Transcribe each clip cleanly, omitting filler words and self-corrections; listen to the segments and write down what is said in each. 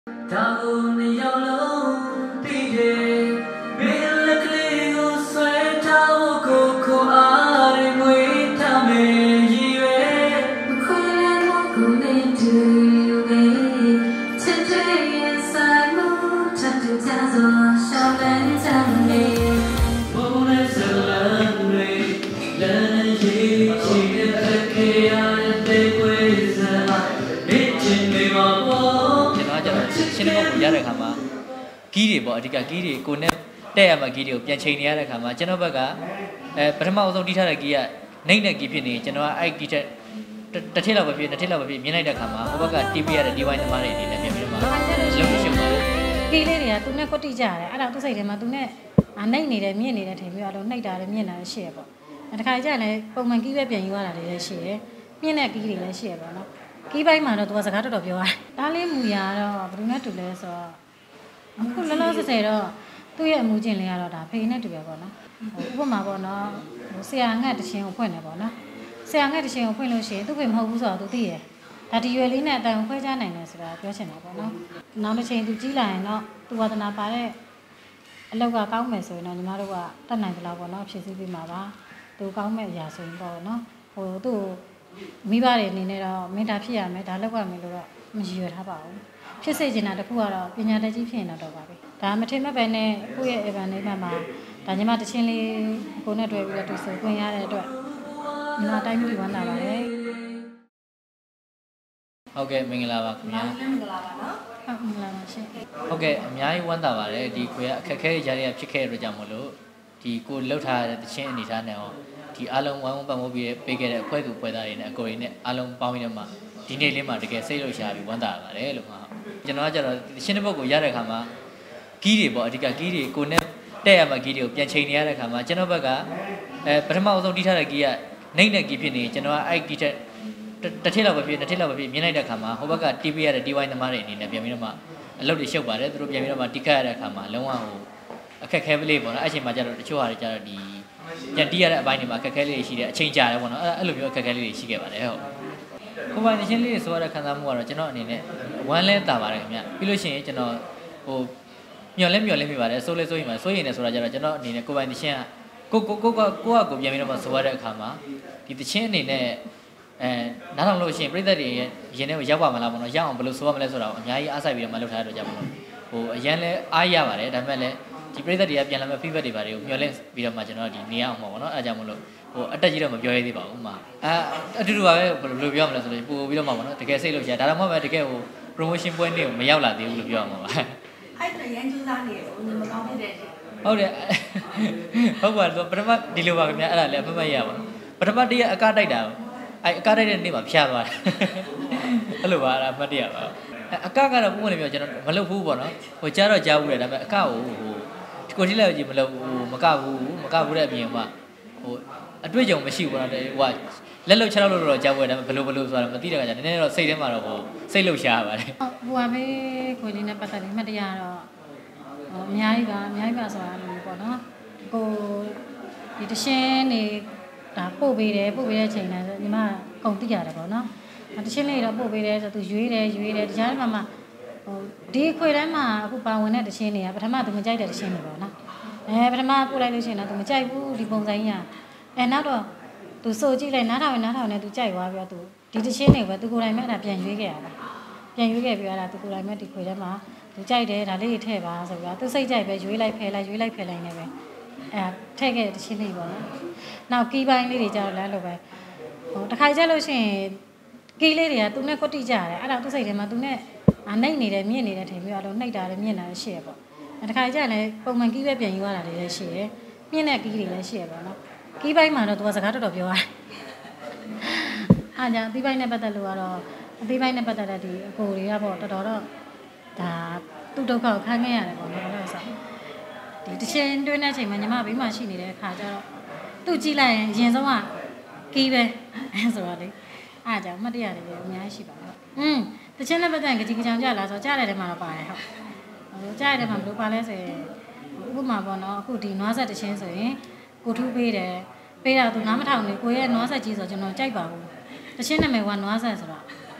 กီးတွေပေါ့အဓိကကီးတွေကိုနဲ့တဲ့ရမှာကီးတွေကိုပြန်ချိန်နေရတဲ့ခါမှာကျွန်တော်ဘက်ကပထမအဆုံးတီးထားတဲ့ကီးကနှိမ့်တဲ့ကီးဖြစ်နေကျွန်တော်ကအဲ့ကီးတစ်ထည့်လောက်ပဲဖြစ်နှစ်ထည့်လောက်ပဲဖြစ်မြင်လိုက်တဲ့ခါမှာဟိုဘက်ကတီးပေးရတဲ့ဒီဝိုင်းသမားတွေအနေနဲ့ပြန်ပြီးတော့မှလုံးဝရှုပ်ပါတယ်ကီးလေးတွေကသူနဲ့ကွက်တိကြရတယ်အဲ့ဒါသူ့စိတ်ထဲမှာသူနဲ့နှိမ့်နေတယ်မြင့်နေတယ်ထင်ပြီးတော့နှိမ့်တာလည်းမြင့်တာလည်းရှိရပေါ့တခါကျရင်လည်းပုံမှန်ကီးပဲပြန်ယူရတာလည်းရှိရမြင့်တဲ့ကီးတွေလည်းရှိရပေါ့နော်ကီးပိုင်းမှာတော့သူကစကားတော်တော်ပြောရတယ်ဒါလေးမူရတော့ဘယ်သူနဲ့တူလဲဆိုတော့အခုလောလောဆယ်ဆယ်တော့သူ့ရဲ့အမှုချင်းလေးကတော့ဒါဖေးနဲ့တူရပေါ့နော်ဥပမာပေါ့နော်ဆရာငှက်တခြင်းကိုဖွင့်တယ်ပေါ့နော်ဆရာငှက်တခြင်းကိုဖွင့်လို့ရှိရင်သူ့ဖေမဟုတ်ဘူးဆိုတော့သူသိရဒါဒီရွယ်လေးနဲ့အတန်ခွဲခြားနိုင်တယ်ဆိုတာပြောချင်တာပေါ့နော်နောက်တစ်ချိန်သူကြီးလာရင်တော့သူဝါသနာပါတဲ့အလောက်ကကောင်းမယ်ဆိုရင်တော့ညီမတို့ကတတ်နိုင်ကြလားပေါ့နော်ဖြည့်ဆည်းပေးမှာပါသူကောင်းမဲ့အရာဆိုရင်ပေါ့နော်သူ့မိဘတွေအနေနဲ့တော့မင်းဒါဖြစ်ရမယ်ဒါလောက်ရမယ်လို့တော့မရည်ရွယ်ထားပါဘူးဖြစ်စေချင်တာတခုကတော့ပညာတတ်ကြီးဖြစ်ရင်တော့ပါပဲဒါမထင်မဲ့ပဲနဲ့ကိုယ့်ရဲ့ event လေးမှာဒါညီမတချင်းလေးကိုနဲ့တွေ့ပြီးတော့သူဆိုခွင့်ရတဲ့အတွက်ညီမတိုင်းပြည်ဝမ်းသာပါတယ်ဟုတ်ကဲ့မင်္ဂလာပါခင်ဗျာမင်္ဂလာပါနော်ဟုတ်မင်္ဂလာပါရှင်ဟုတ်ကဲ့အများကြီးဝမ်းသာပါတယ်ဒီခွေကအခက်ခဲကြားရဖြစ်ခဲ့တဲ့ကြောင့်မလို့ဒီကိုလှုပ်ထားတဲ့တချင်းအနေထားနဲ့ဟောဒီအားလုံးဝမ်းပတ်မိုးပြီးပေးခဲ့တဲ့အဖွဲ့သူအဖွဲ့သားတွေနဲ့အကိုတွေနဲ့အားလုံးပေါင်းပြီးတော့မှဒီနေ့လေးမှာတကယ်စိတ်လှုပ်ရှားပြီးဝမ်းသာပါတယ်လို့မှာကျွန်တော်ကကျတော့ရှင်းတဲ့ဘုတ်ကိုရတဲ့ခါမှာကီးတွေပေါ့အဓိကကီးတွေကိုနဲ့တဲ့ရမှာကီးတွေကိုပြန်ချိန်နေရတဲ့ခါမှာကျွန်တော်ဘက်ကပထမအဆုံးတီးထားတဲ့ကီးကနှိမ့်တဲ့ကီးဖြစ်နေကျွန်တော်ကအဲ့ကီးတစ်ထည့်လောက်ပဲဖြစ်နှစ်ထည့်လောက်ပဲဖြစ်မြင်လိုက်တဲ့ခါမှာဟိုဘက်ကတီးပေးရတဲ့ဒီဝိုင်းသမားတွေအနေနဲ့ပြန်ပြီးတော့မှအလုပ်တွေရှုပ်ပါတယ်သူတို့ပြန်ပြီးတော့မှတီးခတ်ရတဲ့ခါမှာလုံးဝအခက်ခဲပလေးပေါ့နော်အဲ့ချိန်မှာကျတော့တချို့ဟာတွေကျတော့ဒီပြန်တီးရတဲ့အပိုင်းတွေမှာအခက်ခဲလေးတွေရှိတယ်အချိန်ကြာတယ်ပေါ့နော်အဲ့လိုမျိုးအခက်ခဲလေးတွေရှိခဲ့ပါတယ်ဟုတ်ကိုပိုင်ရှင်လေးဆိုရတဲ့ခံစားမှုကတော့ကျွန်တော်အနေနဲ့ဝမ်းလဲတာပါတယ်ခင်ဗျပြီးလို့ရှိရင်ကျွန်တော်မျော်လဲမိပါတယ်စိုးလဲစိုးရင်ပါစိုးရင်လည်းဆိုတာကြတော့ကျွန်တော်အနေနဲ့ကိုပိုင်ရှင်ကကိုပြန်ပြီးတော့ဆိုရတဲ့အခါမှာဒီတချင်းအနေနဲ့နားထောင်လို့ရှိရင်ပြိသက်တွေရင်ထဲကိုရောက်ပါမလားပေါ့နော်ရောက်အောင်ဘယ်လိုဆိုရမလဲဆိုတာကိုအများကြီးအားစိုက်ပြီးတော့မှလုပ်ထားရတော့ကြပါလို့အရန်လဲအားရပါတယ်ဒါပေမဲ့လည်းဒီပြိသက်တွေကပြန်လာမဲ့ feedback တွေပါတယ်ကိုမျော်လင့်ပြီးတော့မှကျွန်တော်ဒီနေရအောင်ပေါ့နော်အဲဒါကြောင့်မလို့အတက်ကြီးတော့မပြောရသေးပါဘူးမှာအတူတူပါပဲဘယ်လိုပြောမလဲဆိုတော့ပို့ပြီးတော့မှပေါ့နော်တကယ်စိတ်လို့ရှာဒါတော့မှပဲတကယ်ဟို promotion ပွဲနေ့ကိုမရောက်လာသေးဘူးလို့ပြောရမှာပါအဲ့ဒါရန်ကျူးသားနေတယ်ဦးမကောင်းဖြစ်တဲ့ဟုတ်တယ်ဟုတ်ပါတော့ပထမဒီလိုပါခင်ဗျာအဲ့ဒါလည်းအမှတ်ရပါပထမတည်းကအကားတိုက်တာအဲ့အကားတိုက်တဲ့နေ့မှာဖျားသွားတယ်အဲ့လိုပါအဲ့ဒါအမှတ်တရပါအကားကတော့ပုံမှန်ပြောကျွန်တော်မလုပ်ဘူးပေါ့နော်ဟိုကြားတော့ကြားဘူးတယ်ဒါပေမဲ့အကားကိုကိုတိလည်းကြီးမလုပ်ဘူးမကဘူးတဲ့အပြင်မှာအတွေ့အကြုံမရှိဘူးပေါ့နော်ဟိုလက်လုံ6လောက်လို့တော့ကြားပွဲဒါပေမဲ့ဘယ်လိုဆိုတာမသိတဲ့ခါကျနည်းနည်းတော့စိတ်ထဲမှာတော့စိတ်လှုပ်ရှားပါတယ်ဟိုပါပဲခွေလေးနဲ့ပတ်သက်ပြီးမှတရားတော့အများကြီးပါဆိုတာမျိုးပေါ့နော်ကိုဒီတရှင်းနေဒါပို့ပေးတဲ့ချိန်တိုင်းဆိုညီမကုန်သိရတယ်ပေါ့နော်တရှင်းလေးတော့ပို့ပေးတယ်ဆိုသူရွေးတယ်တခြားမှာဒီခွေတိုင်းမှာအခုပါဝင်တဲ့တရှင်းတွေကပထမသူမကြိုက်တဲ့တရှင်းတွေပေါ့နော်ပထမပို့လိုက်လို့ရှိရင်တော့သူမကြိုက်ဘူးဒီပုံစံကြီးနောက်တော့သူစိုးကြည့်လိုက်နားထောင်နေသူကြိုက်သွားပြီးတော့သူဒီတရှင်းတွေပဲသူကိုယ်တိုင်မဲ့အဲ့ဒါပြန်ရွေးခဲ့ရတာပြန်ရွေးခဲ့ပြီးတော့သူကိုယ်တိုင်မဲ့ဒီခွေထဲမှာသူကြိုက်တယ်ဒါလေးတွေထည့်ပါဆိုပြီးတော့သူစိတ်ကြိုက်ပဲရွေးလိုက်ဖယ်လိုက်နေပဲထည့်ခဲ့တဲ့တရှင်းလေးပေါ့နော်နောက်ကီးပိုင်းလေးတွေကြတော့လည်းလိုပဲတခါကြလို့ရှိရင်ကီးလေးတွေကသူနဲ့ကွက်တိကြရတယ်အဲ့ဒါသူ့စိတ်ထဲမှာသူနဲ့နှိမ့်နေတယ်မြင့်နေတယ်ထင်ပြီးတော့နှိမ့်တာလည်းမြင့်တာလည်းရှိရပေါ့တခါကျရင်လည်းပုံမှန်ကီးပဲပြန်ယူရတာလည်းရှိရမြင့်တဲ့ကီးတွေလည်းရှိရပေါ့နော်ကီးပိုင်းမှာတော့သူကစကားတော်တော်ပြောရတယ်အားကြောင့်အသီးပိုင်းနဲ့ပတ်သက်လို့ကတော့အသီးပိုင်းနဲ့ပတ်သက်တဲ့ဒီအကိုတွေကပေါ့တော်တော်တော့ဒါသူ့ဒုက္ခကိုခံခဲ့ရတယ်ပေါ့နော်လို့ဆိုဒီတချင်းတွင်းတဲ့အချိန်မှာညီမဘေးမှာရှိနေတဲ့အခါကျတော့သူ့ကြည့်လိုက်ရင်အရင်ဆုံးကကီးပဲဆိုတော့လေအားကြောင့်မှတ်တရတွေအများကြီးရှိပါတော့တချင်းနဲ့ပတ်သက်ရင်ကြည်ကြောင်ကြလားဆိုကြားတဲ့ထဲမှာတော့ပါတယ်ဟုတ်ကြားတဲ့ထဲမှာဘယ်လိုပါလဲဆိုရင်ဥပမာပေါ့နော်အခုဒီနွားဆက်တချင်းဆိုရင်ကိုထူးပေးတာသူနားမထောင်နေကိုရဲ့နွားဆက်ကြီးဆိုကျွန်တော်ကြိုက်ပါဘူးတချင်းနာမည်ကနွားဆက်ဆိုတော့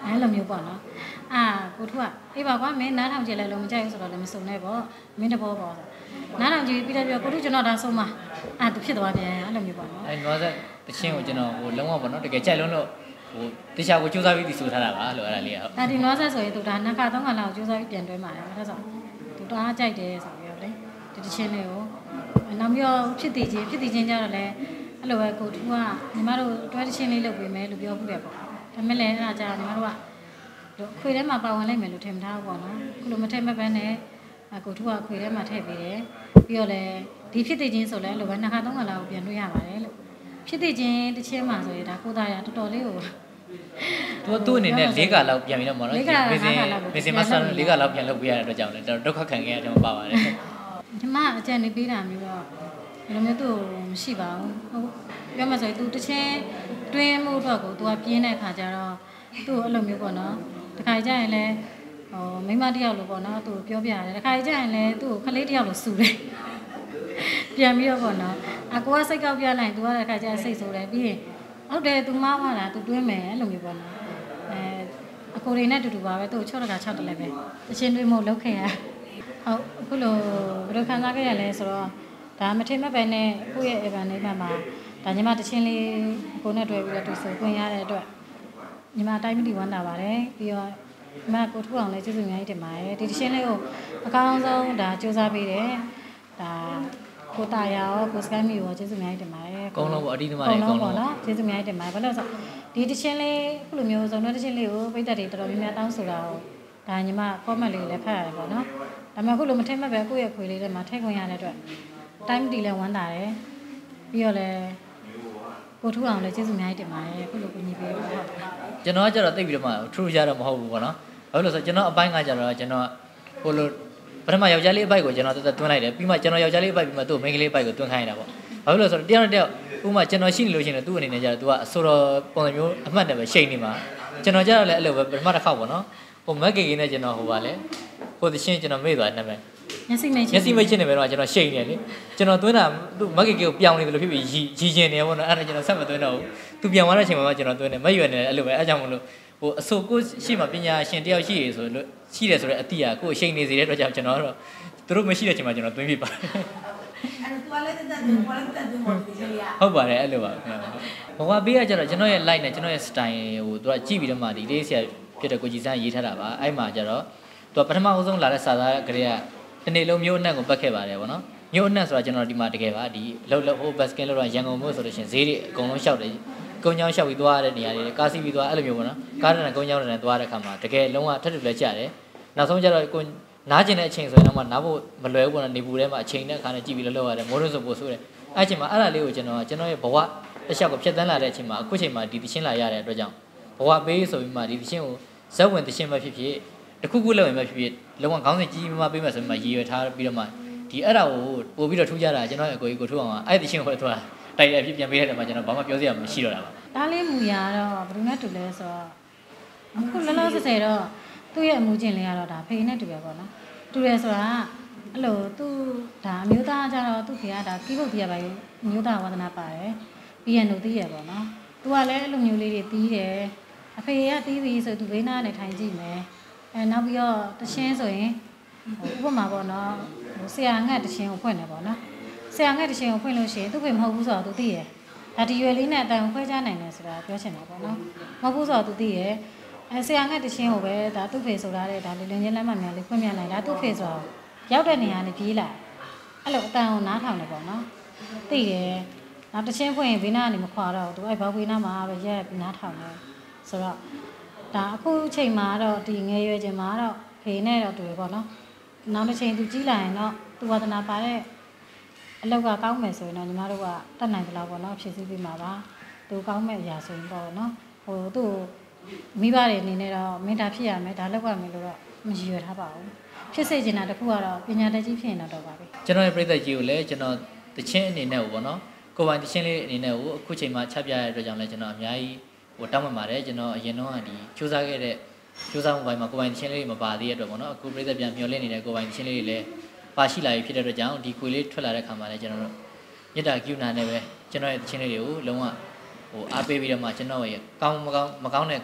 အဲ့လိုမျိုးပေါ့နော်ကိုထုကအေးပါကွာမင်းနားထောင်ကြည့်လိုက်လို့မကြိုက်ဘူးဆိုတော့လည်းမစုံနဲ့ပေါ့မင်းတဘောပေါ့နားထောင်ကြည့်ပြီးတော့ပြောကိုထုကျွန်တော်ဒါဆုံးမသူဖြစ်သွားပြန်အဲ့လိုမျိုးပေါ့နော်အဲ့နွားဆက်တချင်းကိုကျွန်တော်ဟိုလုံးဝပေါ့နော်တကယ်ကြိုက်လုံးလို့ဟိုတရားကိုစူးစမ်းပြီးဆိုထားတာပါလို့အဲ့ဒါလေးဟုတ်ဒါဒီနွားဆက်ဆိုရင်သူဒါနှစ်ခါသုံးခါလောက်စူးစမ်းပြီးပြန်တွဲမှာတယ်ဒါဆိုသူတအားကြိုက်တယ်ဆိုပြီးတော့လေဒီတချင်းလေးကိုနောက်ပြီးတော့ဖြစ်တည်ခြင်းကြတော့လေအဲ့လိုပဲကိုထုကညီမတို့တွဲတချင်းလေးလုပ်ပေးမယ်လို့ပြောခုတယ်ပေါ့ဒါပေမဲ့လည်းအဲ့ဒါကြာညီမတို့ကခွေထဲမှာပါဝင်လိုက်မယ်လို့ထင်မထားဘူးပေါ့နော်ခုလိုမထည့်မဲ့ဘဲနဲ့ကိုထုကခွေထဲမှာထည့်ပေးတယ်ပြီးတော့လည်းဒီဖြစ်တည်ခြင်းဆိုလဲလိုပဲနှစ်ခါသုံးခါလောက်ပြန်တွေ့ရပါတယ်လို့ဖြစ်တည်ခြင်းတစ်ချင်းမှာဆိုရင်ဒါကိုသားရတော်တော်လေးကိုသူအနေနဲ့၄ခါလောက်ပြန်ပြီးတော့မနော်မစင်မဆန်၄ခါလောက်ပြန်လုပ်ပေးရတဲ့အတွက်ကြောင့်လည်းဒုက္ခခံခဲ့ရတယ်မပါပါတယ်ညီမအကြံနေပေးတာမျိုးတော့ဒီလိုမျိုးသူမရှိပါဘူးဟုတ်ပြောမှဆိုရင်သူတစ်ချင်းတွင်းမှုတော့ကိုသူကပြင်းတဲ့ခါကျတော့သူ့အဲ့လိုမျိုးပေါ့နော်တခါကြရင်လည်းမိမတယောက်လိုပေါ့နော်သူပြောပြရတယ်တခါကြရင်လည်းသူ့ကိုခလေးတယောက်လိုစူတယ်ပြန်ပြီးတော့ပေါ့နော်ကိုကစိတ်ကောက်ပြလိုက်သူကတခါကျစိတ်ဆိုးတယ်ပြီးရင်ဟုတ်တယ်သူမောင်းလာတာသူတွင်းမယ်အဲ့လိုမျိုးပေါ့နော်အကိုတွေနဲ့တူတူပါပဲသူ့6တခါ6တလည်းပဲအချင်းတွေးမို့လောက်ခဲ့ရဟုတ်အခုလိုဘယ်လိုခံစားခဲ့ရလဲဆိုတော့ဒါမထင်မဲ့ပဲနဲ့ကိုယ့်ရဲ့ event လေးမှာဒါညီမတချင်းလေးကိုနဲ့တွေ့ပြီးတော့သူဆိုခွင့်ရတဲ့အတွက်ညီမတိုင်းမတီဝမ်းတာပါတယ်ပြီးတော့ညီမကိုထုအောင်လည်းကျေးဇူးအများကြီးတင်ပါတယ်ဒီတချင်းလေးကိုအကောင်းဆုံးဒါစူးစမ်းပေးတယ်ဒါကိုတာယာရောကိုစကိုင်းမီရောကျေးဇူးအများကြီးတင်ပါတယ်အကုန်လုံးပေါ့အတီးသမားတွေအကုန်လုံးနော်ကျေးဇူးအများကြီးတင်ပါတယ်ဘာလို့လဲဆိုဒီတချင်းလေးခုလိုမျိုးဇုံတဲ့တချင်းလေးကိုပိတ်သက်တွေတော်တော်များများတောင်းဆိုတာကိုဒါညီမ comment လေးလည်းဖတ်ရတယ်ပေါ့နော်ဒါပေမဲ့ခုလိုမထင်မဲ့ပဲကိုယ့်ရဲ့ခွေလေးထဲမှာထည့်ခွင့်ရတဲ့အတွက်တိုင်းတီလည်းဝမ်းသာတယ်ပြီးတော့လည်းကိုထုအောင်လည်းကျေးဇူးအများကြီးတင်ပါတယ်ခုလိုကိုညီပေးဟုတ်ကျွန်တော်ကကြတော့တိတ်ပြီးတော့မှ true ရတော့မဟုတ်ဘူးပေါ့နော်ဘာလို့လဲဆိုတော့ကျွန်တော်အပိုင်းကကြတော့ကျွန်တော်ဟိုလိုပထမယောက်ျားလေးအပိုက်ကိုကျွန်တော်တက်တွန်းလိုက်တယ်ပြီးမှကျွန်တော်ယောက်ျားလေးအပိုက်ပြီးမှသူ့မိန်းကလေးအပိုက်ကိုတွန်းခိုင်းရတာပေါ့ဘာလို့လဲဆိုတော့တယောက်နဲ့တယောက်ဥပမာကျွန်တော်ရှိနေလို့ရှိရင်သူ့အနေနဲ့ကြတော့ तू ကအဆိုတော်ပုံစံမျိုးအမှတ်နဲ့ပဲရှိနေမှာကျွန်တော်ကြတော့လည်းအဲ့လိုပဲပထမတစ်ခေါက်ပေါ့နော်ဟိုမက်ကေကေနဲ့ကျွန်တော်ဟိုပါလေဟိုသရှင်ကျွန်တော်မေ့သွားတယ်နာမည်မျက်စိမိတ်ချင်းနေပဲတော့ကျွန်တော်ရှိနေတယ်လေကျွန်တော်သွင်းတာသူ့မက်ကေကေကိုပြောင်းနေတယ်လို့ဖြစ်ပြီးရီကျင်နေပေါ့နော်အဲ့ဒါကျွန်တော်ဆက်မသွင်းတော့ဘူးသူပြောင်းသွားတဲ့အချိန်မှာကျွန်တော်သွင်းတယ်မရွယ်နေတယ်အဲ့လိုပဲအဲ့ကြောင့်မလို့ဟိုအဆိုကိုရှိမှပညာရှင်တယောက်ရှိရဆိုလို့ရှိတယ်ဆိုတော့အတိအကိုအရှိန်နေစေတဲ့အတွက်ကြောင့်ကျွန်တော်တော့သူတို့မရှိတဲ့အချိန်မှာကျွန်တော်သွင်းပြပါတယ်အဲ့တော့ toilet တက်တယ် toilet တက်တယ်ပေါ့ဒီလေးอ่ะဟုတ်ပါတယ်အဲ့လိုပါဘဝပေးရကြတော့ကျွန်တော်ရဲ့ light နဲ့ကျွန်တော်ရဲ့ style ကိုသူကကြည့်ပြီးတော့မှဒီလေးဆရာဖြစ်တဲ့ကိုကြည်စန်းရေးထားတာပါအဲ့မှာကြတော့သူကပထမအဆုံးလာတဲ့စာသားကလေးကတနေ့လုံးမျိုးအနှံ့ကိုပတ်ခဲ့ပါတယ်ဗောနော်မျိုးအနှံ့ဆိုတာကျွန်တော်ဒီမှာတကယ်ပါဒီလောက်ဟို basket လောက်တော့ရန်ကုန်မြို့ဆိုလို့ရှိရင်ဈေးတွေအကုန်လုံးရှောက်တယ်ကုန်းချောင်းရှောက်ပြီးသွားတဲ့နေရာတွေကားစီးပြီးသွားအဲ့လိုမျိုးဗောနော်ကားနဲ့ကုန်းချောင်းနဲ့သွားတဲ့ခါမှာတကယ်လုံးဝထပ်တူလဲကြတယ်နောက်ဆုံးကျတော့ကိုနားကျင်တဲ့အချိန်ဆိုရင်တော့မှနားဖို့မလွယ်ဘူးဗောနော်နေပူထဲမှာအချိန်နဲ့အခါနဲ့ကြည့်ပြီးလောက်ရတယ်မိုးရွာဆိုပို့ဆိုးတယ်အဲ့အချိန်မှာအဲ့ဒါလေးကိုကျွန်တော်ရဲ့ဘဝတစ်လျှောက်ကဖြတ်သန်းလာတဲ့အချိန်မှာအခုချိန်မှာဒီသချင်းလာရတဲ့အတွက်ကြောင့်ဘဝပေးဆိုပြီးမှဒီသချင်းကိုဇက်ဝင်သချင်းပဲဖြစ်ဖြစ်တခုခုလောက်ရင်ပဲဖြစ်ဖြစ်လုံးဝခေါင်းစဉ်ကြီးကြီးမားပေးမယ်ဆိုပြီးမှရည်ရွယ်ထားပြီးတော့မှဒီအဲ့ဒါကိုပို့ပြီးတော့ထူးကြတာကျွန်တော်ရဲ့အကိုကြီးကိုထူအောင်အဲ့သချင်းကိုတော့တိုက်တယ်ဖြစ်ပြန်ပေးတဲ့မှာကျွန်တော်ဘာမှပြောစရာမရှိတော့တာပါဒါလေးမူရတော့ဘယ်လိုနဲ့တူလဲဆိုတော့အခုလောလောဆယ်တော့သူ့ရဲ့အမှုချင်းလေးကတော့ဒါဖေနဲ့တူရပေါ့နော်တူတယ်ဆိုတာအဲ့လိုသူဒါအမျိုးသားကြတော့သူ့ဖေကဒါကိဘုတ်တီးရပါရဲ့အမျိုးသားဝါသနာပါတယ်ပြီးရနိုတီးရပေါ့နော်သူကလည်းအဲ့လိုမျိုးလေးတွေတီးတယ်အဖေကတီးပြီးဆိုသူဘေးနားနဲ့ထိုင်ကြည့်မယ်နောက်ပြီးတော့တချင်းဆိုရင်ဥပမာပေါ့နော်ဆရာငှက်တချင်းကိုဖွင့်တယ်ပေါ့နော်ဆရာငှက်တချင်းကိုဖွင့်လို့ရှိရင်သူ့ဖေမဟုတ်ဘူးဆိုတော့သူသိရဒါဒီရွယ်လေးနဲ့အတန်ခွဲခြားနိုင်တယ်ဆိုတာပြောချင်တာပေါ့နော်မဟုတ်ဘူးဆိုတော့သူသိရဆရာငှက်တချင်းကိုပဲဒါသူ့ဖေဆိုထားတဲ့ဒါလူလင်းချင်းလက်မှတ်များလေးဖွင့်ပြနိုင်တာသူ့ဖေဆိုတော့ရောက်တဲ့နေရာနဲ့ပြေးလာအဲ့လိုအတန်ကိုနားထောင်တယ်ပေါ့နော်သိတယ်နောက်တချင်းဖွင့်ရင်ဘေးနားကနေမခွာတော့သူအဲ့ဘောက်ဘေးနားမှာပဲရက်ပြီးနားထောင်တယ်ဆိုတော့ဒါအခုချိန်မှာတော့ဒီငယ်ရွယ်ချိန်မှာတော့ဖေနဲ့တော့တွေ့ပေါ့နော်နောက်တစ်ချိန်သူကြီးလာရင်တော့သူဝါသနာပါတဲ့အလောက်ကကောင်းမယ်ဆိုရင်တော့ညီမတို့ကတတ်နိုင်ကြလားပေါ့နော်ဖြည့်ဆည်းပေးမှာပါသူကောင်းမဲ့အရာဆိုရင်ပေါ့နော်ဟိုသူ့မိဘတွေအနေနဲ့တော့မင်းဒါဖြစ်ရမယ်ဒါလောက်ရမယ်လို့တော့မရည်ရွယ်ထားပါဘူးဖြစ်စေချင်တာတခုကတော့ပညာတတ်ကြီးဖြစ်ရင်တော့ပါပဲကျွန်တော်ရဲ့ပြည်သက်ကြီးကိုလည်းကျွန်တော်တချင်းအနေနဲ့ပေါ့နော်ကိုပိုင်တချင်းလေးအနေနဲ့ကိုအခုချိန်မှာချပြရတဲ့အတွက်ကြောင့်လည်းကျွန်တော်အများကြီးဟိုတောင်းပန်ပါတယ်ကျွန်တော်အရင်တော့ဒီစူးစမ်းခဲ့တဲ့စူးစမ်းမှုပိုင်းမှာကိုပိုင်တချင်းလေးမပါသေးတဲ့အတွက်ပေါ့နော်အခုပြည်သက်ပြန်မျောလင့်နေတဲ့ကိုပိုင်တချင်းလေးတွေလည်းပါရှိလာပြီဖြစ်တဲ့အတွက်ကြောင့်ဒီခွေလေးထွက်လာတဲ့ခါမှာလည်းကျွန်တော်တို့မြစ်တာကျူနာနဲ့ပဲကျွန်တော်ရဲ့တချင်းလေးတွေကိုလုံးဝဟိုအားပေးပြီးတော့မှကျွန်တော်ရဲ့ကောင်းမကောင်းတဲ့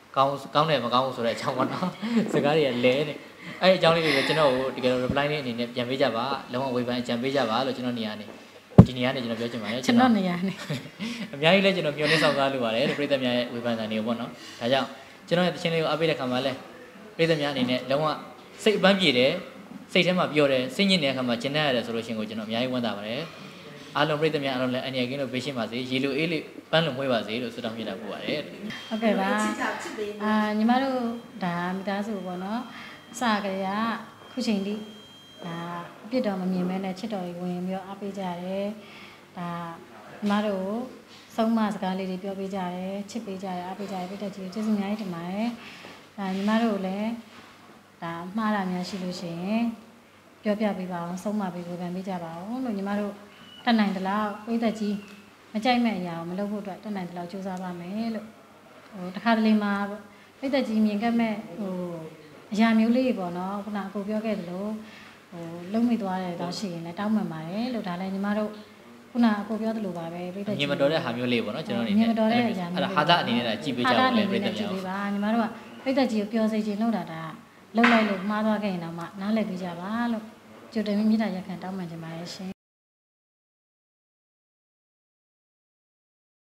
ကောင်းတယ်မကောင်းဘူးဆိုတဲ့အကြောင်းပေါ့နော်စကားတွေကလဲနေအဲ့အကြောင်းလေးတွေကိုကျွန်တော်ကိုတကယ်တော့ reply လေးအနေနဲ့ပြန်ပေးကြပါလုံးဝဝေဖန်အကြံပေးကြပါလို့ကျွန်တော်နေရာနေဒီနေရာနေကျွန်တော်ပြောချင်ပါတယ်ကျွန်တော်နေရာနေအများကြီးလဲကျွန်တော်မျှော်လင့်ဆောင်ကားလိုပါတယ်ပြည်သက်များရဲ့ဝေဖန်တာတွေကိုပေါ့နော်ဒါကြောင့်ကျွန်တော်ရဲ့တခြင်းလေးကိုအားပေးတဲ့ခါမှာလဲပြည်သက်များအနေနဲ့လုံးဝစိတ်အပန်းပြေတယ်စိတ်ထဲမှာပျော်တယ်စိတ်ညစ်နေတဲ့ခါမှာကျဉ်းတတ်ရတယ်ဆိုလို့ရှိရင်ကိုကျွန်တော်အများကြီးဝမ်းသာပါတယ်အားလုံးပြည်သက်များအားလုံးလည်းအနေကင်းလို့ပေးရှင်းပါစေရေလိုအေးလေးပန်းလို့မွေးပါစေလို့ဆုတောင်းမြတ်တာပို့ပါတယ်ဟုတ်ကဲ့ပါညီမတို့ဒါမိသားစုပေါ့နော်အစကလေးကခုချိန်ထိဒါအပြစ်တော်မမြင်မဲနဲ့ချစ်တော်ကြီးဝင်ပြီးတော့အားပေးကြတယ်ဒါညီမတို့ဆုံးမစကားလေးတွေပြောပေးကြတယ်ချစ်ပေးကြတယ်အားပေးကြတယ်ပြည်သက်ကြီးကျေးဇူးအများကြီးတင်ပါတယ်ဒါညီမတို့လည်းဒါမှားတာများရှိလို့ရှိရင်ပြောပြပေးပါအောင်ဆုံးမပေးဝေဖန်ပေးကြပါအောင်လို့ညီမတို့တတ်နိုင်သလောက်ပြည်သက်ကြီးမကြိုက်မဲ့အရာကိုမလုပ်ဖို့အတွက်တတ်နိုင်သလောက်ကြိုးစားပါမယ်လို့တခါတလေမှာပြည်သက်ကြီးမြင်ခဲ့မဲ့အရာမျိုးလေးပေါ့နော်ခုနအကိုပြောခဲ့သလိုလုံးမိသွားတယ်တော့ရှိရင်လည်းတောင်းပန်ပါတယ်လို့ဒါလည်းညီမတို့ခုနအကိုပြောသလိုပါပဲပြည်သက်ကြီးမြင်မတော်တဲ့ဟာမျိုးလေးပေါ့နော်ကျွန်တော်အနေနဲ့မြင်မတော်တဲ့အရာမျိုးအဲ့ဒါဟာတာအနေနဲ့ကြည့်ပေးကြပါလေပြည်သက်များကြည့်ပေးပါညီမတို့ကပြည်သက်ကြီးကိုပျော်စေချင်လို့ဒါလုံလိုက်လို့မှားသွားခဲ့ရင်တော့မှနားလည်ပေးကြပါလို့ကြိုတင်ပြီးမြစ်တာရက်ခံတောင်းပန်ချင်ပါတယ်ရှင်